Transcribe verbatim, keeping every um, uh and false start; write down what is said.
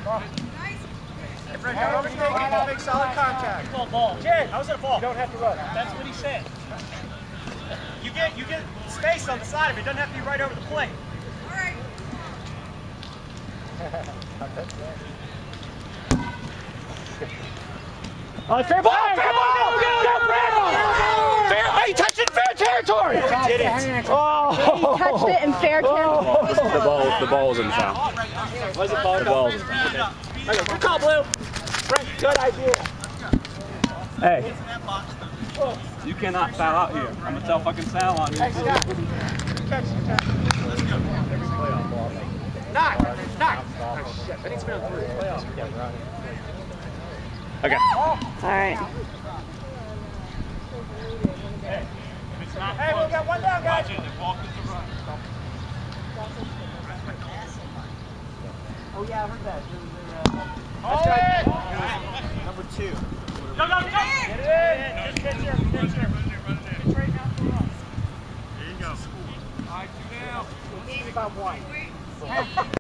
Hey, Fred, don't overthink it. Just make solid contact. Ball, ball. Jared, how's it a ball? You don't have to run. That's what he said. You get, you get space on the side of it. It doesn't have to be right over the plate. All right. Oh, fair ball! Oh, fair ball! Go, go, go, fair ball! Fair, oh, he touched it in fair territory! He did it. Oh! He touched it in fair territory. The ball, the ball was in the foul. Was it ball? The ball was in the foul. Okay, good call, Blue. Frank, good idea. Hey, you cannot foul out here. I'm gonna tell fucking Sal on you. Hey, Scott. Catch, catch. Knock, knock. Oh, shit. I need to be on three. Okay. All right. Hey, we got one down, guys. Oh, yeah, I heard that. Hold it! Number two. Go, go, go! Get it in! Just pitch here, pitch here. Pitch right now for us. There you go. All right, two down. Easy by one.